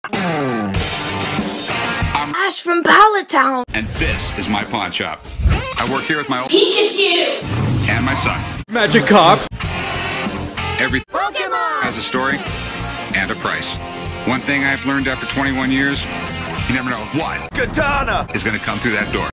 I'm Ash from Pallet Town. And this is my pawn shop. I work here with my old Pikachu! And my son. Magic Cop! Every Pokemon! has a story and a price. One thing I've learned after 21 years, you never know what Katana! is going to come through that door.